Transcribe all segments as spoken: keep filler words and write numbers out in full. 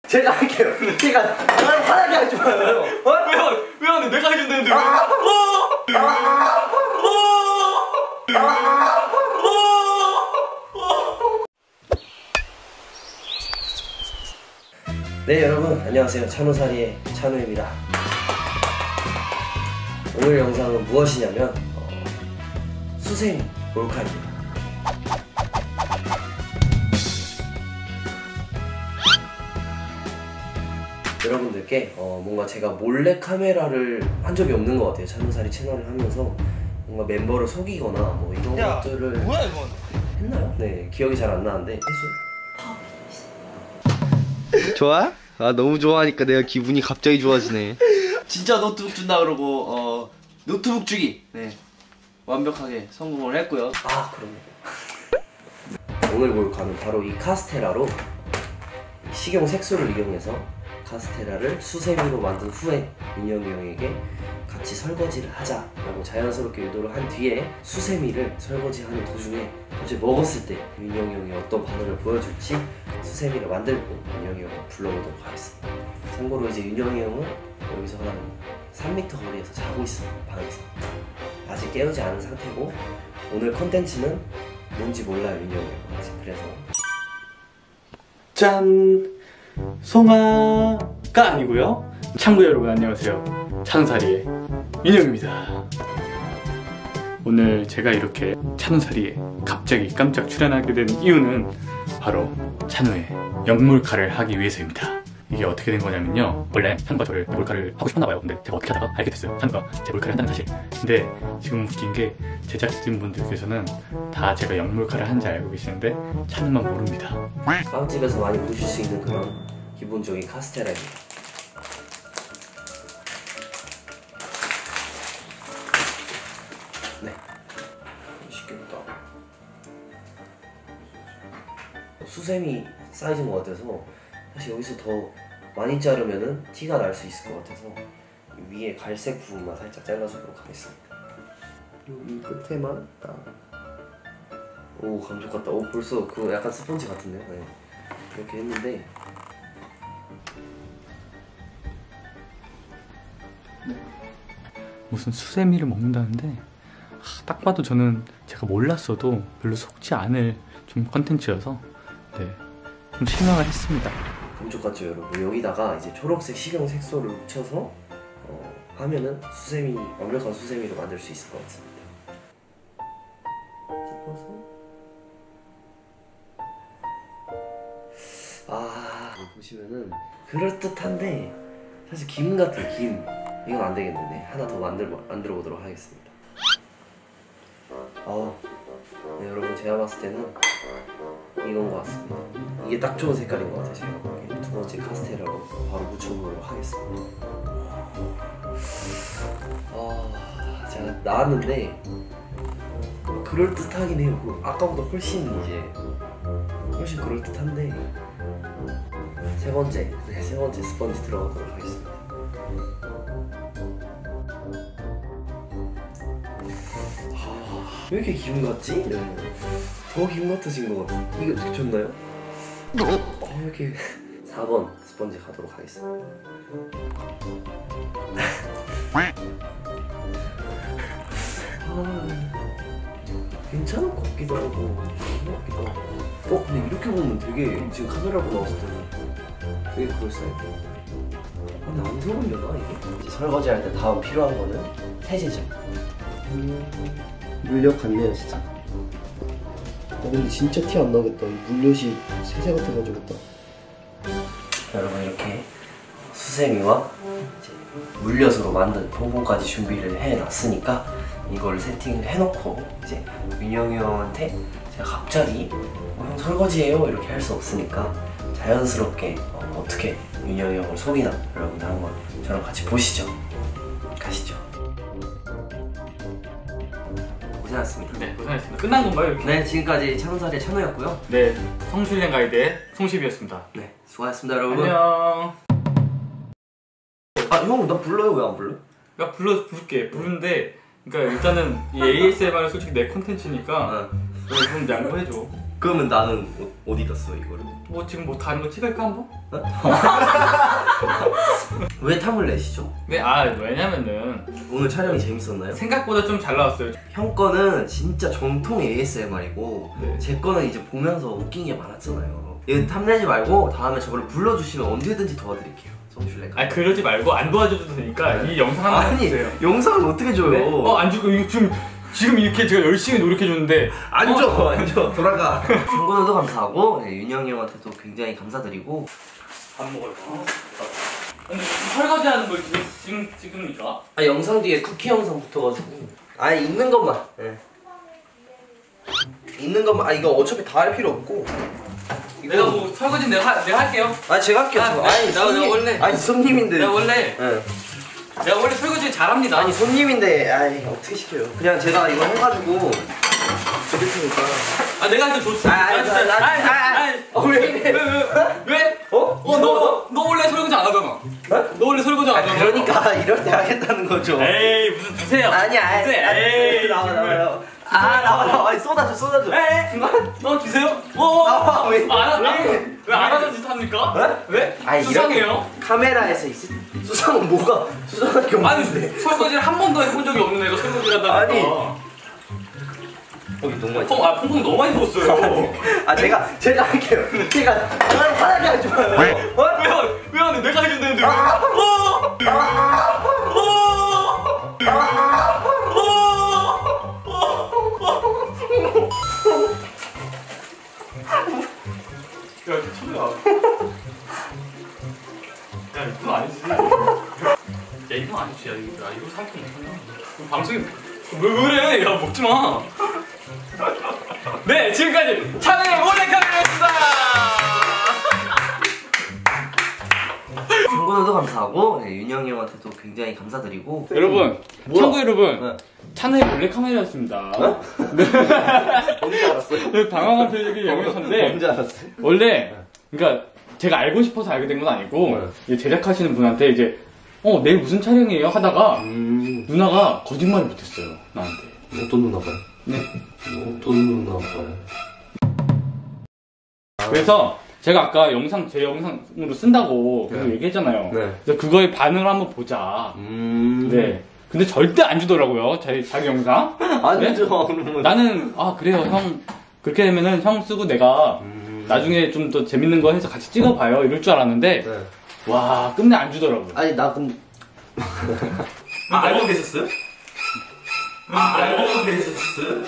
제가 할게요. 제가 나를 화나게 하지 마요. 어? 왜요? 왜요? 근데 내가 해준다는데 왜? 어! 네 여러분 안녕하세요. 찬호사리의 찬호입니다. 오늘 영상은 무엇이냐면 어, 수세미 몰카입니다. 여러분들께 어, 뭔가 제가 몰래 카메라를 한 적이 없는 것 같아요. 찬호사리 채널을 하면서 뭔가 멤버를 속이거나 뭐 이런 야, 것들을 뭐야 이건? 했나요? 네 기억이 잘 안 나는데 해수 좋아? 아 너무 좋아하니까 내가 기분이 갑자기 좋아지네. 진짜 노트북 준다 그러고 어 노트북 주기 네 완벽하게 성공을 했고요. 아 그럼요. 오늘 몰카는 바로 이 카스테라로 식용 색소를 이용해서 카스테라를 수세미로 만든 후에 윤영이 형에게 같이 설거지를 하자라고 자연스럽게 유도를 한 뒤에 수세미를 설거지하는 도중에 갑자기 먹었을 때 윤영이 형이 어떤 반응을 보여줄지 수세미를 만들고 윤영이 형을 불러보도록 하겠습니다. 참고로 이제 윤영이 형은 여기서 한 삼 미터 거리에서 자고 있어요. 방에서 아직 깨우지 않은 상태고 오늘 컨텐츠는 뭔지 몰라요. 윤영이 형은 아직. 그래서 짠! 송아가 아니고요. 참고 여러분 안녕하세요. 찬호사리의 윤영입니다. 오늘 제가 이렇게 찬호사리에 갑자기 깜짝 출연하게 된 이유는 바로 찬호의 영몰카를 하기 위해서입니다. 이게 어떻게 된 거냐면요, 원래 찬호가 저를 몰카를 하고 싶었나봐요. 근데 제가 어떻게 하다가 알게 됐어요. 찬호가 제 몰카를 한다는 사실. 근데 지금 웃긴 게 제작진분들께서는 다 제가 영몰카를 한지 알고 계시는데 찬호만 모릅니다. 빵집에서 많이 보실 수 있는 그런 기본적인 카스테라입니다. 네, 맛있겠다. 수세미 사이즈인 것 같아서 사실 여기서 더 많이 자르면은 티가 날 수 있을 것 같아서 위에 갈색 부분만 살짝 잘라주도록 하겠습니다. 여기 끝에만 딱. 오 감쪽 같다. 오 벌써 그 약간 스펀지 같은데요? 네. 이렇게 했는데 무슨 수세미를 먹는다는데 하, 딱 봐도 저는 제가 몰랐어도 별로 속지 않을 좀 컨텐츠여서 네, 좀 실망을 했습니다. 감쪽 같죠 여러분? 여기다가 이제 초록색 식용 색소를 묻혀서 어, 하면은 수세미, 완벽한 수세미로 만들 수 있을 것 같습니다. 찍어서 아 보시면은 그럴듯한데 사실 김 같아요. 김 이건 안 되겠는데 하나 더 만들, 만들어 보도록 하겠습니다. 아 네, 여러분 제가 봤을 때는 이건 것 같습니다. 이게 딱 좋은 색깔인 것 같아요. 제가 보기에 두 번째 카스테라로 바로 묻혀보도록 하겠습니다. 아 제가 나왔는데 그럴듯하긴 해요. 그 아까보다 훨씬 이제 훨씬 그럴듯한데 세 번째 네, 세 번째 스펀지 들어가도록 하겠습니다. 왜 이렇게 기분 같지? 네. 더 기분 같아진 것 같아. 이거 어떻게 좋나요? 어, 이렇게 사 번 스펀지 가도록 하겠습니다. 아, 괜찮을 것 같기도 하고 괜찮을 것 같기도 하고 어? 근데 이렇게 보면 되게 지금 카메라로 나왔을 때는 되게 그럴싸해. 근데 안 서울려나 이게? 이제 설거지 할 때 다음 필요한 거는 세제죠. 음... 물엿 같네요 진짜. 어 근데 진짜 티 안 나겠다. 이 물엿이 세제 같아가지고. 여러분 이렇게 수세미와 이제 물엿으로 만든 봉봉까지 준비를 해놨으니까 이걸 세팅을 해놓고 이제 윤영이 형한테 제가 갑자기 어, 형 설거지해요 이렇게 할 수 없으니까 자연스럽게 어, 어떻게 윤영이 형을 속이나 여러분들 한번 저랑 같이 보시죠. 가시죠. 고생하셨습니다. 네, 고생하셨습니다. 끝난 건가요, 이렇게? 네, 지금까지 찬호사리의 찬호였고요. 네, 성실행 가이드의 송십이었습니다. 네, 수고하셨습니다, 여러분. 안녕. 아, 형, 나 불러요? 왜 안 불러? 나 불러 부를게. 부르는데, 그러니까 일단은 이 에이에스엠알은 솔직히 내 콘텐츠니까 좀 양보해줘. 그러면 나는 어, 어디다 써 이거를? 뭐 지금 뭐 다른 거 찍을까 한번? 왜 탐을 내시죠? 네, 아 왜냐면은 오늘 촬영이 재밌었나요? 생각보다 좀 잘 나왔어요. 형 거는 진짜 정통 에이에스엠알이고 네. 제 거는 이제 보면서 웃긴 게 많았잖아요. 이거 탐내지 말고 다음에 저를 불러주시면 언제든지 도와드릴게요. 성슐랭. 아 그러지 말고 안 도와줘도 되니까 네. 이 영상 하나 아니 해주세요. 영상을 어떻게 줘요? 네? 어안 주고 이거 지금 지금 이렇게 제가 열심히 노력해줬는데 안 어? 줘, 안 줘. 돌아가. 중고들도 감사하고 네, 윤영이 형한테도 굉장히 감사드리고. 밥 먹을까? 근데 설거지하는 걸 지금 지금 찍습니까? 아 영상 뒤에 쿠키 영상 붙어가지고. 아 있는 것만. 네. 있는 것만. 아 이거 어차피 다 할 필요 없고. 이거... 내가 뭐 설거지 내가 하, 내가 할게요. 아 제가 할게요. 아, 네. 아니 내가 손님. 원래- 아니 손님인데. 내가 원래 네. 내가 원래 설거지 잘합니다. 아니 손님인데 아이 어떻게 시켜요? 그냥 제가 이거 해가지고 드릴 테니까. 아 내가 이제 좋지. 아, 아, 진짜. 아, 아, 아니, 아, 아니, 아, 왜 이래? 왜, 왜, 왜? 어? 어, 너, 너 원래 설거지 안 하잖아. 어? 너 원래 설거지 안 아 하잖아. 그러니까 이럴 때 하겠다는 거죠. 에이, 무슨 드세요. 아니야, 아니, 드세요. 아니, 에이, 나와, 정말. 나와요. 아, 나와, 나와. 아니, 쏟아줘, 쏟아줘. 에이, 너 주세요. 어, 나와, 왜? 안 하, 왜? 왜안 하는 짓 합니까? 어? 왜? 아니, 수상해요. 이렇게 카메라에서 있을 수상은 뭐가 수상한 게 아니, 없는데. 설거지를 한 번도 해본 적이 없는 애가 설거지를 한다니까. 아니. 거기 너무 많이. 콩, 아, 콩콩 너무 많이 넣었어요. 아, 제가, 제가 할게요. 제가 화나게 하지 마요. 어? 왜요? 왜 안 해? 내가 해준다는데 왜? 아! 어! 아! 어! 아! 야, 이거 천우야. 야, 이건 아니지. 야, 이건 아니지. 야, 이거, 야, 이거 상품 못한다. 방송이. 왜, 왜 그래? 야, 먹지 마. 네, 지금까지 찬우의 몰래카메라였습니다. 중고들도 감사하고, 네, 윤영이 형한테도 굉장히 감사드리고. 여러분, 뭐야? 참고 여러분. 네. 찬우의 몰래카메라였습니다. 어? 네. 언제 알았어요? 네, 당황한 표정이 영역한데. 언제 알았어요? 원래 그러니까 제가 알고 싶어서 알게 된 건 아니고 이제 제작하시는 분한테 이제 어 내일 무슨 촬영이에요 하다가 음. 누나가 거짓말을 못했어요 나한테. 어떤 누나가요? 네. 어떤 누나가요? 그래서 제가 아까 영상 제 영상으로 쓴다고 계속 네. 얘기했잖아요. 네. 그래서 그거의 반응을 한번 보자. 음. 네. 근데 절대 안 주더라고요 자기 자기 영상. 안 네? 줘. 그러면. 나는 아 그래요 형 그렇게 되면은 형 쓰고 내가 음. 나중에 좀 더 재밌는 거 해서 같이 찍어봐요 이럴 줄 알았는데 네. 와 끝내 안 주더라고요. 아니 나 근데 아, 알고 계셨어요? 아, 알고 계셨어요?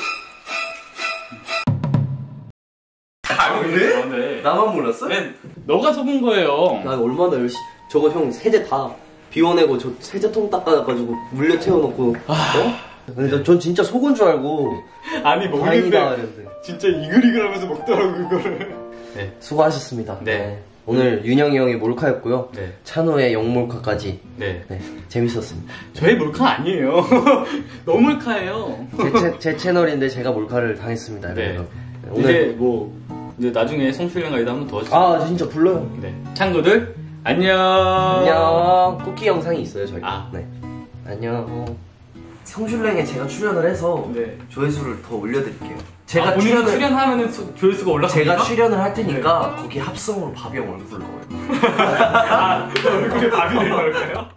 알고 그래? 네. 나만 몰랐어? 네, 너가 속은 거예요. 나 얼마나 열심히 저거 형 세제 다 비워내고 저 세제통 닦아가지고 물려 채워놓고 어? 근데 나- 전 진짜 속은 줄 알고 아니 다행이다 먹는데 이랬는데. 진짜 이글이글하면서 먹더라고 그거를. 네, 수고하셨습니다. 네. 오늘 윤영이 형의 몰카였고요. 네. 찬호의 영몰카까지 네. 네, 재밌었습니다. 저희 몰카 아니에요. 너 몰카예요. 제, 채, 제 채널인데 제가 몰카를 당했습니다. 네. 여러분. 네, 이제 오늘 뭐 이제 나중에 성실련 가이드 한번 더 하시죠. 아 진짜 불러요. 네. 창구들 안녕. 안녕. 쿠키 영상이 있어요 저희. 아. 네. 안녕. 성슐랭에 제가 출연을 해서 네. 조회수를 더 올려드릴게요. 제가 제가 아, 본인 출연을 출연하면은 수- 조회수가 올라갑니까? 제가 출연을 할 테니까 거기 합성으로 바비 형 얼굴 넣어요. 아, 얼굴에 밥이 되는 걸까요?